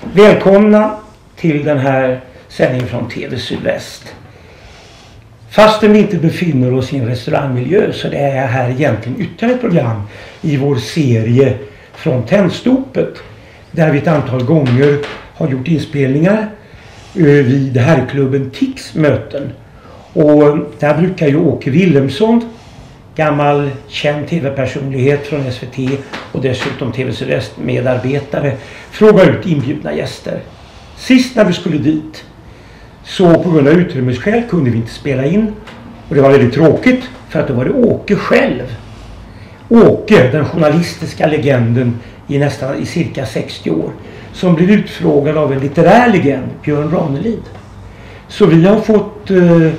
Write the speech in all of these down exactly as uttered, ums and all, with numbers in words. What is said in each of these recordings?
Välkomna till den här sändningen från T V Sydväst. Fastän vi inte befinner oss i en restaurangmiljö så det är här egentligen ytterligare ett program i vår serie från Tennstopet. Där vi ett antal gånger har gjort inspelningar vid herrklubben Tix möten. Och där brukar ju Åke Wilhelmsson, gammal känd tv-personlighet från S V T och dessutom T V Sydväst medarbetare, fråga ut inbjudna gäster. Sist när vi skulle dit så på grund av utrymmesskäl kunde vi inte spela in. Och det var väldigt tråkigt för att då var det Åke själv. Åke, den journalistiska legenden i nästan i cirka sextio år, som blev utfrågad av en litterär legend, Björn Ranelid. Så vi har fått eh,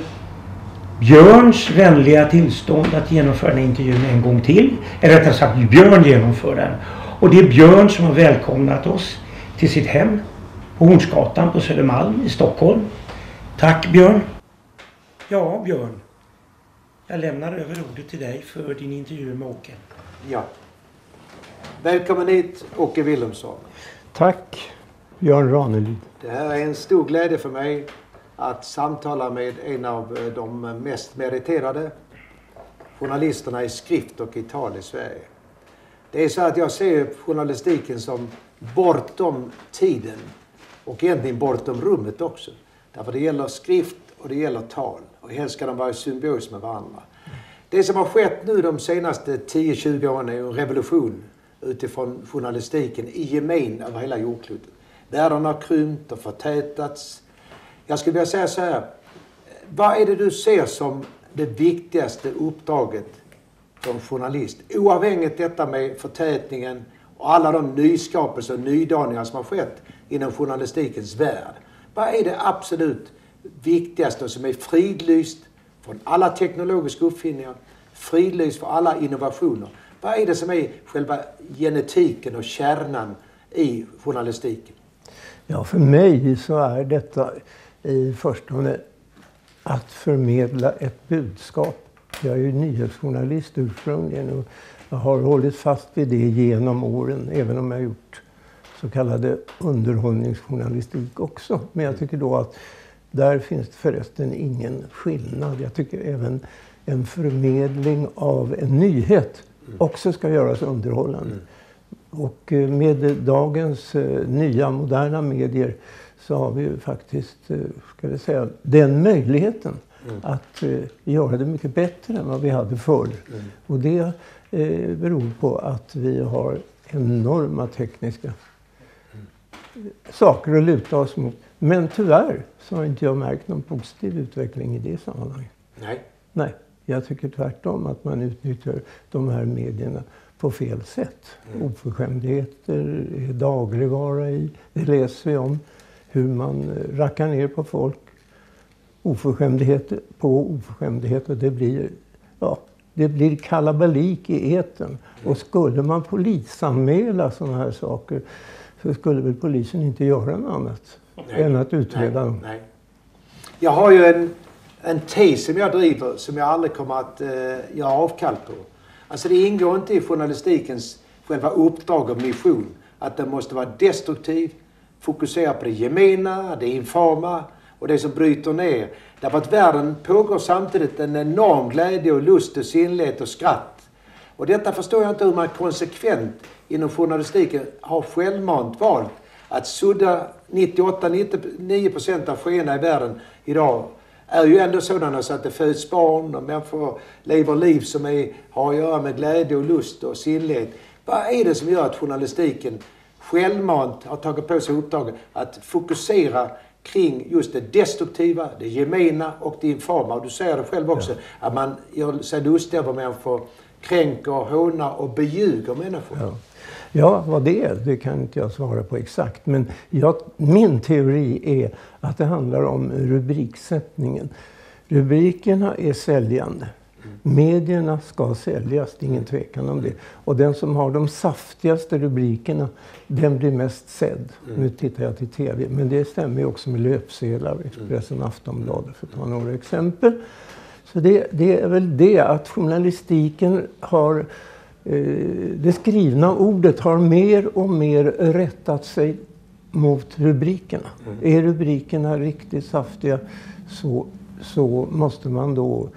Björns vänliga tillstånd att genomföra den intervjun en gång till. Eller rättare sagt, Björn genomför den. Och det är Björn som har välkomnat oss till sitt hem på Hornsgatan på Södermalm i Stockholm. Tack Björn. Ja Björn, jag lämnar över ordet till dig för din intervju med Åke. Ja. Välkommen hit Åke Wilhelmsson. Tack Björn Ranelid. Det här är en stor glädje för mig att samtala med en av de mest meriterade journalisterna i skrift och i tal i Sverige. Det är så att jag ser journalistiken som bortom tiden och egentligen bortom rummet också. Därför det gäller skrift och det gäller tal. Och helst ska de vara i symbios med varandra. Det som har skett nu de senaste tio till tjugo åren är en revolution utifrån journalistiken i gemen över hela jordklotet. Världen har krympt och förtätats. Jag skulle vilja säga så här. Vad är det du ser som det viktigaste uppdraget som journalist? Oavhängigt detta med förtätningen och alla de nyskapelser och nydaningar som har skett inom journalistikens värld. Vad är det absolut viktigaste som är fridlyst från alla teknologiska uppfinningar, fridlyst för alla innovationer? Vad är det som är själva genetiken och kärnan i journalistiken? Ja, för mig så är detta i första hand att förmedla ett budskap. Jag är ju nyhetsjournalist ursprungligen och jag har hållit fast vid det genom åren, även om jag har gjort så kallade underhållningsjournalistik också. Men jag tycker då att där finns det förresten ingen skillnad. Jag tycker även en förmedling av en nyhet också ska göras underhållande. Mm. Och med dagens eh, nya moderna medier så har vi ju faktiskt, eh, ska vi säga, den möjligheten mm. att eh, göra det mycket bättre än vad vi hade förr. Mm. Och det eh, beror på att vi har enorma tekniska mm. saker att luta oss mot. Men tyvärr så har inte jag märkt någon positiv utveckling i det sammanhanget. Nej. Nej. Jag tycker tvärtom att man utnyttjar de här medierna på fel sätt. Mm. Oförskämdheter är dagligvara i. Det läser vi om. Hur man rackar ner på folk. Oförskämdheter på oförskämdheter. Det blir, ja, det blir kalabalik i etern. Mm. Och skulle man polisanmäla sådana här saker så skulle väl polisen inte göra något annat nej. än att utreda dem. Nej, nej. Jag har ju en... En tes som jag driver som jag aldrig kommer att eh, göra avkall på. Alltså det ingår inte i journalistikens själva uppdrag och mission att den måste vara destruktiv, fokusera på det gemena, det infama och det som bryter ner. Därför att världen pågår samtidigt en enorm glädje och lust och sinnlighet och skratt. Och detta förstår jag inte hur man konsekvent inom journalistiken har självmant valt att sudda nittioåtta till nittionio procent av skeena i världen idag är ju ändå sådana så att det föds barn och människor lever liv som är, har att göra med glädje och lust och sinnlighet. Vad är det som gör att journalistiken självmant har tagit på sig uppdraget att fokusera kring just det destruktiva, det gemena och det infama? Och du säger det själv också, ja. att man gör sig lustig över människor, kränker, hånar och beljuger människor. Ja. Ja, vad det är, det kan inte jag svara på exakt. Men jag, min teori är att det handlar om rubriksättningen. Rubrikerna är säljande. Medierna ska säljas, det är ingen tvekan om det. Och den som har de saftigaste rubrikerna, den blir mest sedd. Mm. Nu tittar jag till tv, men det stämmer också med löpsedlar, Expressen, Aftonbladet för att ta några exempel. Så det, det är väl det att journalistiken har... Det skrivna ordet har mer och mer rättat sig mot rubrikerna. Mm. Är rubrikerna riktigt saftiga så, så måste man då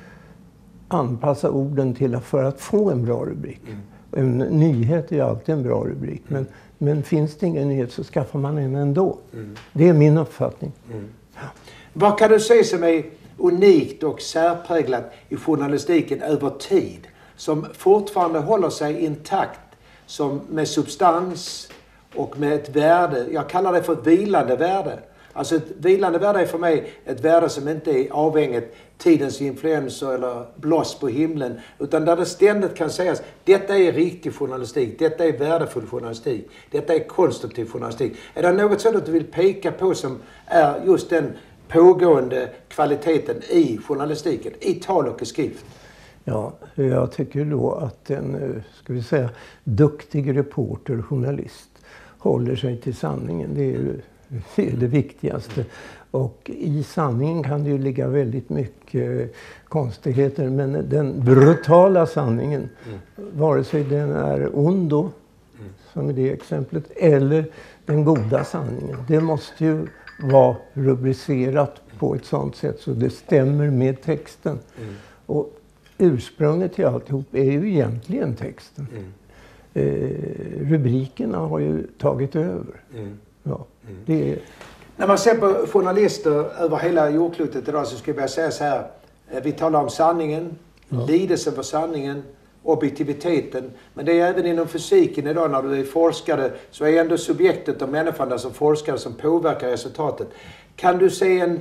anpassa orden till att, för att få en bra rubrik. Mm. En nyhet är ju alltid en bra rubrik. Mm. Men, men finns det ingen nyhet så skaffar man en ändå. Mm. Det är min uppfattning. Mm. Ja. Vad kan du se som är unikt och särpräglat i journalistiken över tid? Som fortfarande håller sig intakt som med substans och med ett värde. Jag kallar det för ett vilande värde. Alltså ett vilande värde är för mig ett värde som inte är avhängigt tidens influenser eller blås på himlen. Utan där det ständigt kan sägas, detta är riktig journalistik, detta är värdefull journalistik, detta är konstruktiv journalistik. Är det något sådant du vill peka på som är just den pågående kvaliteten i journalistiken, i tal och i skrift? Ja, jag tycker då att en, ska vi säga, duktig reporter, journalist håller sig till sanningen. Det är ju det, är det viktigaste. Och i sanningen kan det ju ligga väldigt mycket konstigheter. Men den brutala sanningen, mm. vare sig den är ond då, mm. som i det exemplet, eller den goda sanningen. Det måste ju vara rubricerat på ett sådant sätt så det stämmer med texten. Mm. Och ursprunget till alltihop är ju egentligen texten. Mm. Eh, rubrikerna har ju tagit över. Mm. Ja, mm. det är... När man ser på journalister över hela jordklotet idag så skulle jag säga så här. Vi talar om sanningen, ja. lidelsen för sanningen, objektiviteten. Men det är även inom fysiken idag när du är forskare så är ändå subjektet och människan där som forskare som påverkar resultatet. Kan du se en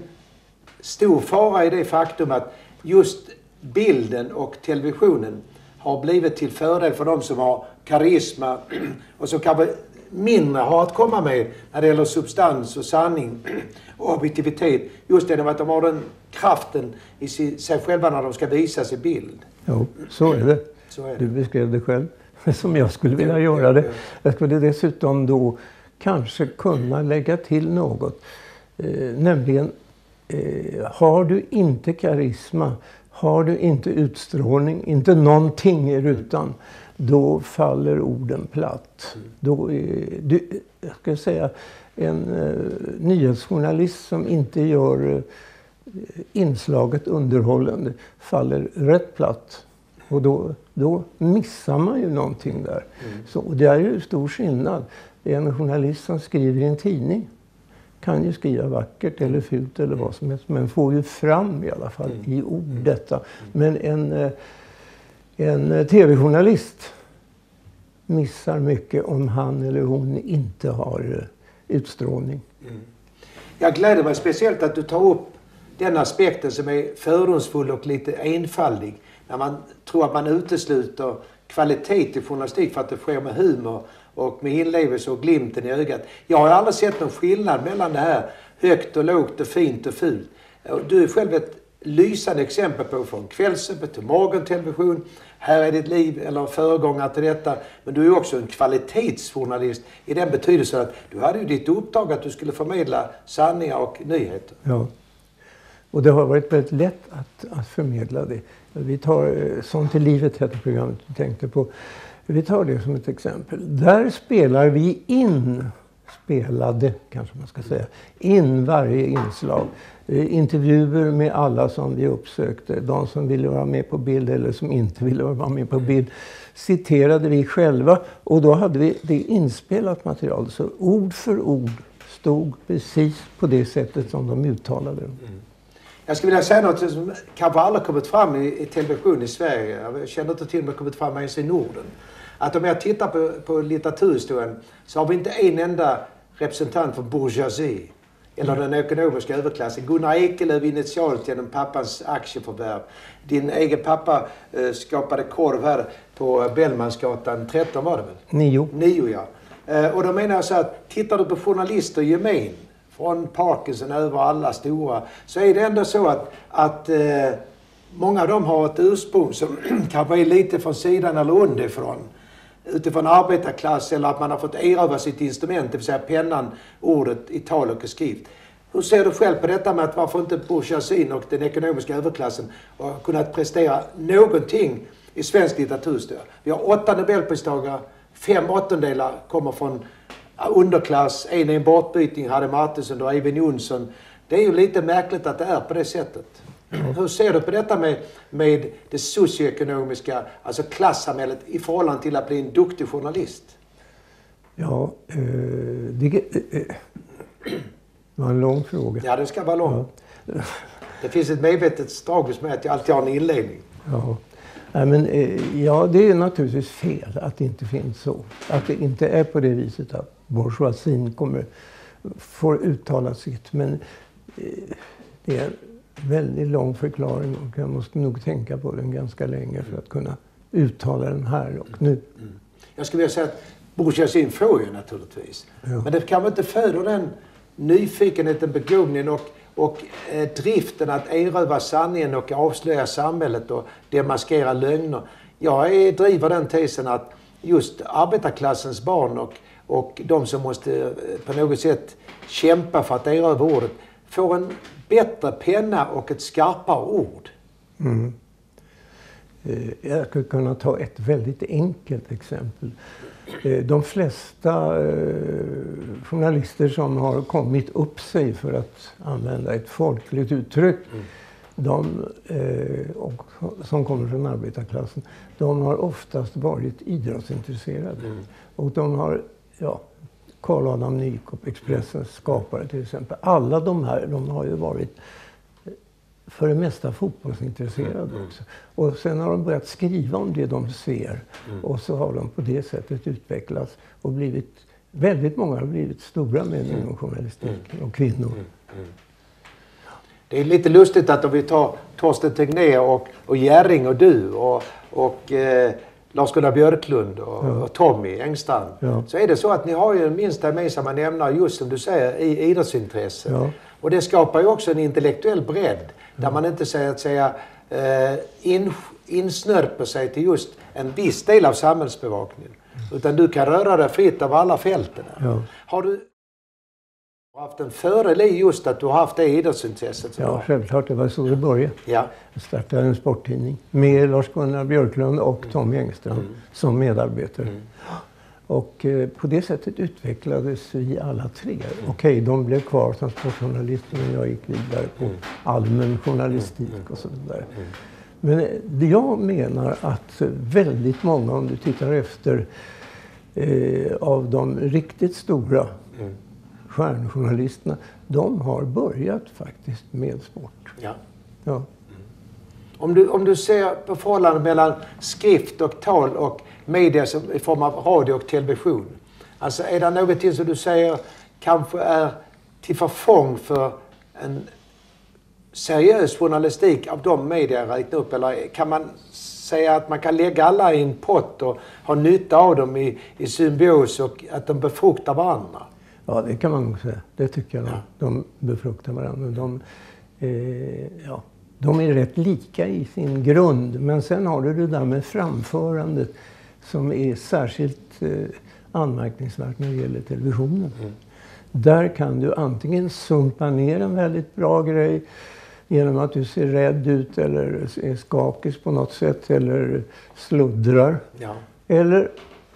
stor fara i det faktum att just bilden och televisionen har blivit till fördel för de som har karisma och som kanske mindre har att komma med när det gäller substans och sanning och objektivitet. Just det att de har den kraften i sig själva när de ska visas i bild. Jo, så är det. Så är det. Du beskrev det själv som jag skulle vilja göra det. Jag skulle dessutom då kanske kunna lägga till något. Eh, nämligen, eh, har du inte karisma, har du inte utstrålning, inte någonting i rutan, då faller orden platt. Mm. Då är, du, jag ska säga, en eh, nyhetsjournalist som inte gör eh, inslaget underhållande faller rätt platt. Och då, då missar man ju någonting där. Mm. Så, och det är ju stor skillnad. En journalist som skriver i en tidning kan ju skriva vackert eller fult eller vad som helst. Men får ju fram i alla fall mm. i ord detta. Men en, en tv-journalist missar mycket om han eller hon inte har utstrålning. Mm. Jag gläder mig speciellt att du tar upp den aspekten som är fördomsfull och lite enfaldig. När man tror att man utesluter kvalitet i journalistik för att det sker med humor och med inlevelse och glimten i ögat. Jag har aldrig sett någon skillnad mellan det här högt och lågt och fint och fult. Du är själv ett lysande exempel på från Kvällsöppet till morgontelevision. Här är ditt liv eller föregångare till detta. Men du är också en kvalitetsjournalist i den betydelsen att du hade ju ditt uppdrag att du skulle förmedla sanningar och nyheter. Ja, och det har varit väldigt lätt att, att förmedla det. Vi tar Sånt i livet heter programmet du tänkte på. Vi tar det som ett exempel. Där spelar vi in, spelade kanske man ska säga, in varje inslag. Intervjuer med alla som vi uppsökte. De som ville vara med på bild eller som inte ville vara med på bild. Citerade vi själva och då hade vi det inspelat material. Så ord för ord stod precis på det sättet som de uttalade. Mm. Jag skulle vilja säga något som kanske aldrig kommit fram i, i television i Sverige. Jag känner inte till om det kommit fram ens i Norden. Att om jag tittar på, på litteraturhistorien så har vi inte en enda representant för bourgeoisie eller den ekonomiska överklassen. Gunnar Ekelöf initialt genom pappans aktieförvärv. Din egen pappa eh, skapade korv här på Bellmansgatan tretton var det väl? Nio. Nio, ja. Eh, och då menar jag så att tittar du på journalister i gemen, från Parkinson över alla stora, så är det ändå så att, att eh, många av dem har ett ursprung som kanske är lite från sidan eller underifrån. Utifrån arbetarklass eller att man har fått erövra sitt instrument, det vill säga pennan, ordet i tal och i skrift. Hur ser du själv på detta med att varför inte bourgeoisien och den ekonomiska överklassen har kunnat prestera någonting i svensk litteraturhistoria? Vi har åtta Nobelpristagare, fem åttondelar kommer från underklass, en i en bortbyting, hade Martinsson och Eivind Jonsson. Det är ju lite märkligt att det är på det sättet. Mm. Hur ser du på detta med, med det socioekonomiska, alltså klassamhället i förhållande till att bli en duktig journalist? Ja, eh, det, eh, det var en lång fråga. Ja, det ska vara lång. Ja. Det finns ett medvetet stag hos mig att jag alltid har en inledning. Ja. Nej, men, eh, ja, det är naturligtvis fel att det inte finns så. Att det inte är på det viset att bourgeoisien kommer, får uttala sitt. Men eh, det är en väldigt lång förklaring och jag måste nog tänka på den ganska länge för att kunna uttala den här och nu. Mm. Jag skulle vilja säga att bourgeoisien får ju naturligtvis. Ja. Men det kan väl inte föda den nyfikenheten, begåvningen och Och eh, driften att erövra sanningen och avslöja samhället och demaskera lögner. Jag är, driver den tesen att just arbetarklassens barn och, och de som måste eh, på något sätt kämpa för att erövra ordet får en bättre penna och ett skarpare ord. Mm. Jag skulle kunna ta ett väldigt enkelt exempel. De flesta eh, journalister som har kommit upp sig, för att använda ett folkligt uttryck, mm. de eh, och, som kommer från arbetarklassen, de har oftast varit idrottsintresserade. Mm. Och de har, ja, Carl Adam Nykop, Expressens skapare till exempel, alla de här, de har ju varit för det mesta fotbollsintresserade mm. också. Och sen har de börjat skriva om det de ser. Mm. Och så har de på det sättet utvecklats och blivit, väldigt många har blivit stora män inom mm. journalistik och kvinnor. Mm. Mm. Det är lite lustigt att om vi tar Torsten Tegnér och, och Jerring och du och, och eh, Lars-Gunnar Björklund och, ja. och Tommy Engstrand. Ja. Så är det så att ni har ju en minsta gemensamma nämnare, just som du säger, i idrottsintresse. Ja. Och det skapar ju också en intellektuell bredd. Där ja. man inte säger att säga eh, in, insnörper sig till just en viss del av samhällsbevakningen. Mm. Utan du kan röra dig fritt av alla fälten. Ja. Har du haft en fördel i just att du har haft det idrottsintresset? Ja, var? Självklart. Det var så det började. Ja. Jag startade en sporttidning med Lars-Gunnar Björklund och mm. Tommy Engstrand mm. som medarbetare. Mm. Och eh, på det sättet utvecklades vi alla tre. Mm. Okej, okay, de blev kvar som sportjournalister men jag gick vidare på mm. allmän journalistik mm. och så vidare. Mm. Men eh, jag menar att väldigt många, om du tittar efter, eh, av de riktigt stora mm. stjärnjournalisterna, de har börjat faktiskt med sport. Ja. Ja. Mm. Om du, om du ser på förhållandet mellan skrift och tal och media som, i form av radio och television. Alltså är det någonting som du säger kanske är till förfång för en seriös journalistik av de media räknar upp? Eller kan man säga att man kan lägga alla i en pott och ha nytta av dem i, i symbios och att de befruktar varandra? Ja, det kan man nog säga. Det tycker jag. Ja. De befruktar varandra. De, eh, ja, de är rätt lika i sin grund. Men sen har du det där med framförandet som är särskilt eh, anmärkningsvärt när det gäller televisionen. Mm. Där kan du antingen sumpa ner en väldigt bra grej genom att du ser rädd ut eller är skakig på något sätt eller sluddrar. Ja. Eller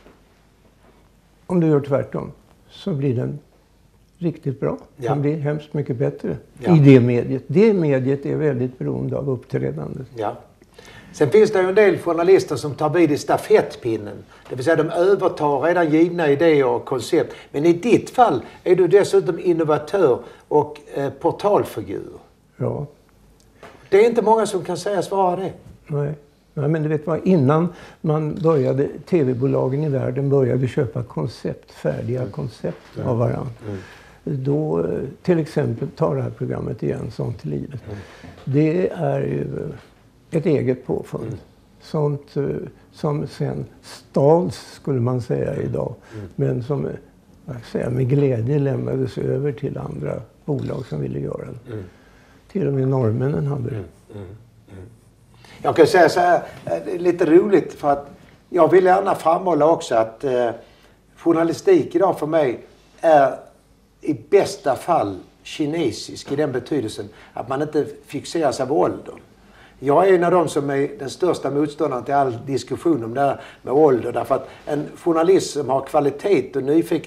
om du gör tvärtom så blir den riktigt bra. Ja. Den blir hemskt mycket bättre ja. i det mediet. Det mediet är väldigt beroende av uppträdandet. Ja. Sen finns det ju en del journalister som tar vid i stafettpinnen. Det vill säga de övertar redan givna idéer och koncept. Men i ditt fall är du dessutom innovatör och eh, portalfigur. Ja. Det är inte många som kan sägas vara det. Nej. Nej, men du vet vad, innan man började, tv-bolagen i världen började köpa koncept, färdiga mm. koncept mm. av varandra. Mm. Då, till exempel, tar det här programmet igen, Sånt till livet. Mm. Det är ju ett eget påfund. Mm. Sånt som sen stals, skulle man säga idag. Mm. Men som jag säga, med glädje lämnades över till andra bolag som ville göra det. Mm. Till och med norrmännen hade det. Mm. Mm. Jag kan säga så här, det är lite roligt för att jag vill gärna framhålla också att eh, journalistik idag för mig är i bästa fall kinesisk i den betydelsen att man inte fixeras av åldern. Jag är en av dem som är den största motståndaren till all diskussion om det här med ålder. Därför att en journalist som har kvalitet och nyfikenhet,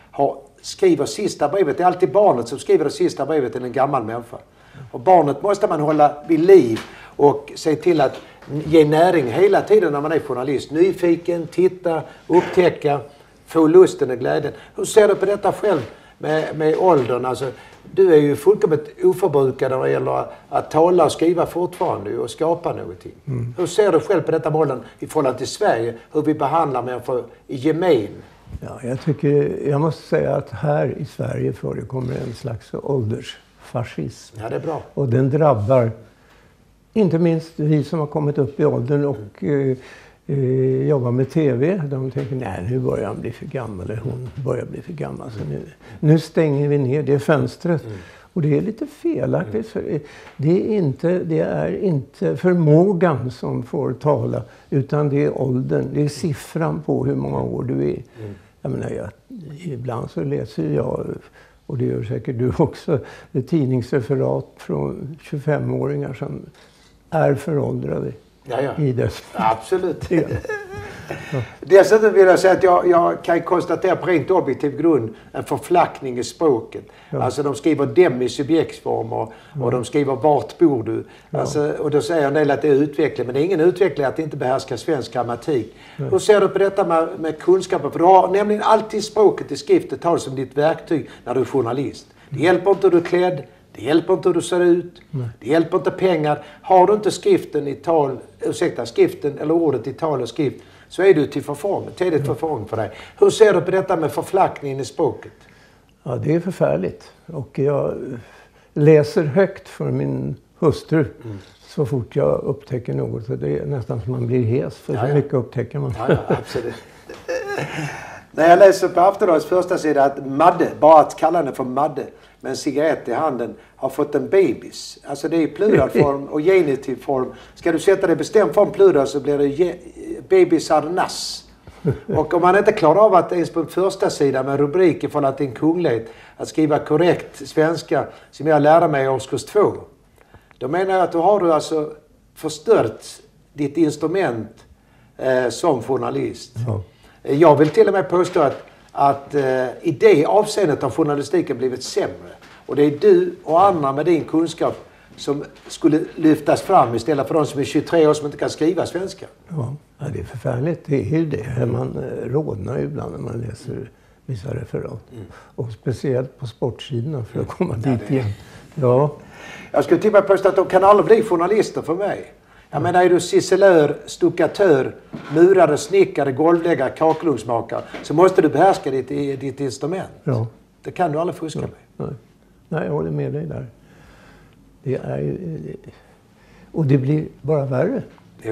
har, skriver sista brevet. Det är alltid barnet som skriver det sista brevet till en gammal människa. Och barnet måste man hålla vid liv och se till att ge näring hela tiden när man är journalist. Nyfiken, titta, upptäcka, få lusten och glädjen. Hur ser du på detta själv med, med åldern? Alltså, du är ju fullkomligt oförbrukad när det gäller att tala och skriva fortfarande och skapa någonting. Mm. Hur ser du själv på detta med åldern i förhållande till Sverige? Hur vi behandlar människor i gemen? Ja, jag, tycker, jag måste säga att här i Sverige förekommer en slags åldersfascism. Ja, det är bra. Och den drabbar inte minst vi som har kommit upp i åldern och mm. eh, jobbar med tv. De tänker, nej nu börjar han bli för gammal, eller hon börjar bli för gammal. Så nu, nu stänger vi ner det fönstret. Mm. Och det är lite felaktigt. För det, är inte, det är inte förmågan som får tala, utan det är åldern. Det är siffran på hur många år du är. Mm. Jag menar, jag, ibland så läser jag, och det gör säkert du också, ett tidningsreferat från tjugofemåringar som är föråldrade. Ja, ja. I dess. Absolut. Ja. Dessutom vill jag säga att jag, jag kan konstatera på rent objektiv grund en förflackning i språket. Ja. Alltså de skriver dem i subjektsform och, ja. och de skriver vart bor du. Ja. Alltså, och då säger en del att det är utveckling, men det är ingen utveckling att inte behärska svensk grammatik. Ja. Hur ser du på detta med, med kunskaper? För du har nämligen alltid språket i skrift tal som ditt verktyg när du är journalist. Det hjälper inte hur du är klädd. Det hjälper inte hur du ser ut. Nej. Det hjälper inte pengar. Har du inte skriften i tal, ursäkta, skriften eller ordet i tal och skrift, så är du till förform, till det förform för dig. Hur ser du på detta med förflackningen i språket? Ja, det är förfärligt. Och jag läser högt för min hustru mm. så fort jag upptäcker något. Så det är nästan som man blir hes, för ja, så ja. mycket upptäcker man. Ja, ja, absolut. När jag läser på Aftonbladets första sida att Madde, bara att kalla henne för Madde, med en cigarett i handen, har fått en bebis. Alltså det är i pluralform och genitivform. Ska du sätta det i bestämd form plural så blir det bebisarnas. Och om man inte klarar av att ens på första sidan med rubriker från att det är en kunglighet att skriva korrekt svenska som jag lärde mig i årskurs två. Då menar jag att då har du alltså förstört ditt instrument eh, som journalist. Ja. Jag vill till och med påstå att att eh, i det avseendet har journalistiken blivit sämre. Och det är du och andra med din kunskap som skulle lyftas fram istället för de som är tjugotre år som inte kan skriva svenska. Ja, det är förfärligt. Det är ju det. Man eh, rådnar ju ibland när man läser vissa referat. Mm. Och speciellt på sportsidorna för att komma mm. dit igen. Ja. Jag skulle till och med påstå att de kan aldrig bli journalister för mig. Jag menar, är du ciselör, stuckatör, murare, snickare, golvläggare, kakelugnsmakare så måste du behärska ditt, ditt instrument. Ja. Det kan du aldrig fuska ja. med. Nej. Nej, jag håller med dig där. Det är ju... Och det blir bara värre. Jo.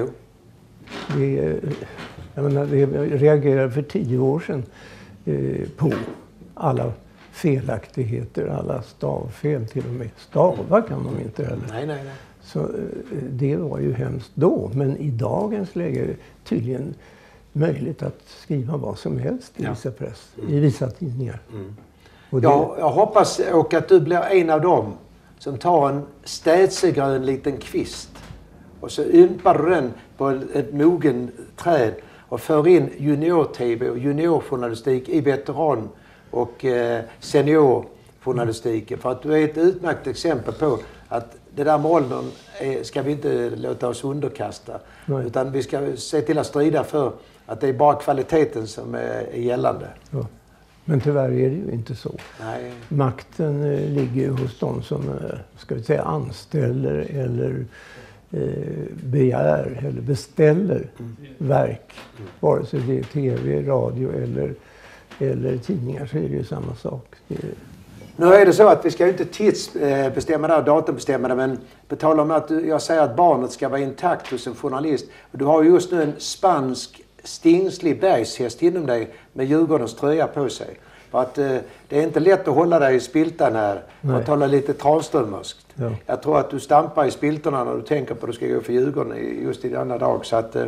Det, jag menar, jag reagerade för tio år sedan eh, på alla felaktigheter, alla stavfel till och med. Stava kan de inte heller. Nej, nej, nej. Så det var ju hemskt då. Men i dagens läge är det tydligen möjligt att skriva vad som helst i, ja. vissa, press, mm. i vissa tidningar. Mm. Och det... jag, jag hoppas och att du blir en av dem som tar en städsegrön liten kvist och så ympar du den på ett mogen träd och för in junior-tv och juniorjournalistik i veteran- och eh, seniorjournalistiken. Mm. För att du är ett utmärkt exempel på att det där med åldern är, ska vi inte låta oss underkasta. Nej. Utan vi ska se till att strida för att det är bara kvaliteten som är, är gällande. Ja. Men tyvärr är det ju inte så. Nej. Makten eh, ligger hos de som eh, ska vi säga, anställer eller eh, begär eller beställer mm. verk. Mm. Vare sig det är tv, radio eller, eller tidningar så är det ju samma sak. Det är, nu är det så att vi ska ju inte tidsbestämma det, datumbestämma det, men betala om att jag säger att barnet ska vara intakt hos en journalist. Du har ju just nu en spansk stingslig bergshäst inom dig med Djurgårdens tröja på sig. För att eh, det är inte lätt att hålla dig i spiltan här och tala lite travströmmerskt. Ja. Jag tror att du stampar i spiltorna när du tänker på att du ska gå för Djurgården just i denna dag. Så att, eh,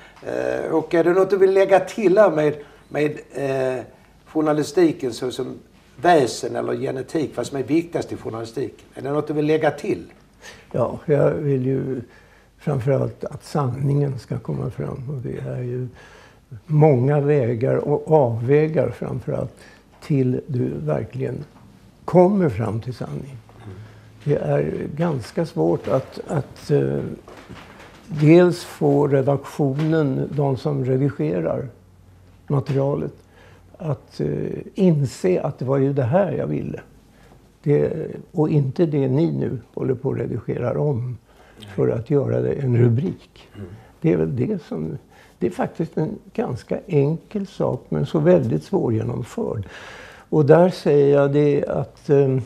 och är det något du vill lägga till här med, med eh, journalistiken så som väsen eller genetik, vad som är viktigast i journalistiken? Är det något du vill lägga till? Ja, jag vill ju framförallt att sanningen ska komma fram. Och det är ju många vägar och avvägar framförallt till du verkligen kommer fram till sanning. Det är ganska svårt att, att uh, dels få redaktionen, de som redigerar materialet, att uh, inse att det var ju det här jag ville. Det, och inte det ni nu håller på att redigera om för att göra det en rubrik. Mm. Det är väl det som... Det är faktiskt en ganska enkel sak men så väldigt svårgenomförd. Och där säger jag det att eh,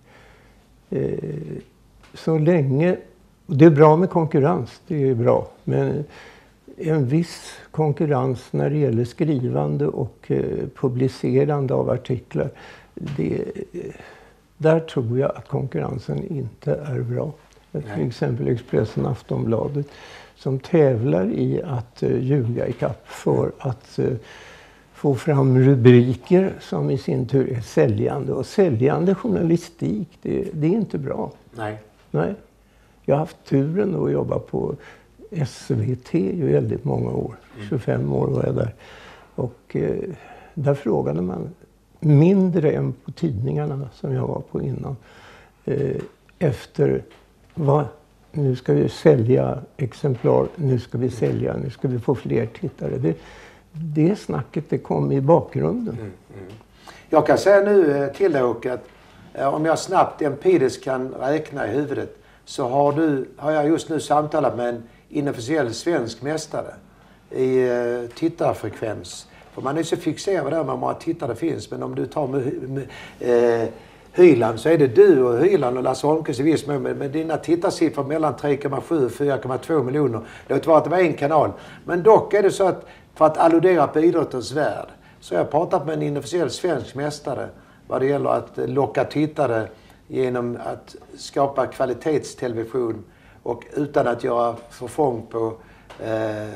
eh, så länge... Det är bra med konkurrens, det är bra. Men en viss konkurrens när det gäller skrivande och eh, publicerande av artiklar, det, där tror jag att konkurrensen inte är bra. Nej. Till exempel Expressen, Aftonbladet, som tävlar i att uh, ljuga i kapp för mm. att uh, få fram rubriker som i sin tur är säljande. Och säljande journalistik, det, det är inte bra. Nej. Nej. Jag har haft turen att jobba på S V T i väldigt många år. Mm. tjugofem år var jag där. Och uh, där frågade man mindre än på tidningarna som jag var på innan. Uh, efter vad... Nu ska vi sälja exemplar, nu ska vi sälja, nu ska vi få fler tittare. Det, det snacket det kom i bakgrunden. Mm, mm. Jag kan säga nu till dig Åke att eh, om jag snabbt empiriskt kan räkna i huvudet så har, du, har jag just nu samtalat med en inofficiell svensk mästare i eh, tittarfrekvens. För man är så fixerad där med hur många tittare finns, men om du tar med, med, eh, Hyland så är det du och Hyland och Lasse Holmqvist i viss mån med, med dina tittarsiffror mellan tre komma sju och fyra komma två miljoner. Låt vara att det var en kanal. Men dock är det så att för att alludera på idrottens värld så har jag pratat med en inofficiell svensk mästare vad det gäller att locka tittare genom att skapa kvalitetstelevision och utan att göra förfång på eh,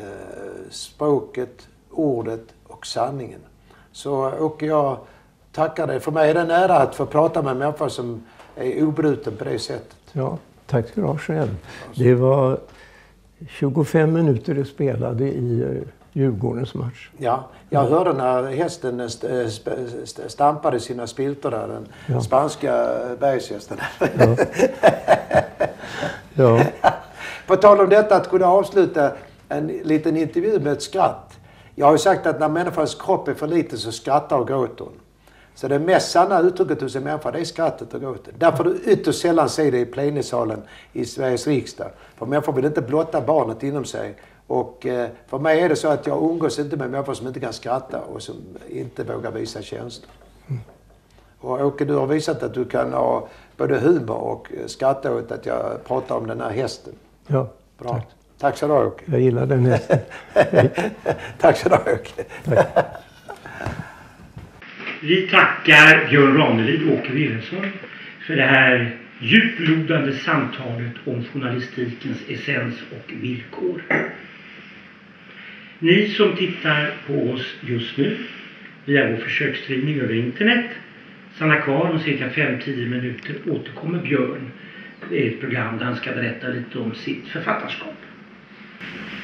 språket, ordet och sanningen. Så åker jag tackar dig. För mig är det nära att få prata med människor som är obruten på det sättet. Ja, tack ska du ha själv. Det var tjugofem minuter du spelade i Djurgårdens match. Ja, jag hörde när hästen stampade sina spiltor där, den ja. spanska bergshästen. Ja. Ja. På tal om detta att kunna avsluta en liten intervju med ett skratt. Jag har ju sagt att när människans kropp är för liten så skrattar och gråter hon. Så det mest sanna uttrycket hos en människa, det är skrattet och gråtet. Därför du ytterst sällan ser det i plenisalen i Sveriges riksdag. För människor vill inte blotta barnet inom sig. Och eh, för mig är det så att jag umgås inte med människor som inte kan skratta och som inte vågar visa känslor. Mm. Och Åke, du har visat att du kan ha både humor och skratta åt att jag pratar om den här hästen. Ja, bra. Tack. Tack så du ha, Åke. Jag gillar den hästen. Tack så du ha, Åke. Tack. Vi tackar Björn Ranelid och Åke Wilhelmsson för det här djuplodande samtalet om journalistikens essens och villkor. Ni som tittar på oss just nu via vår försöksstreaming över internet, stanna kvar om cirka fem till tio minuter återkommer Björn. Det är ett program där han ska berätta lite om sitt författarskap.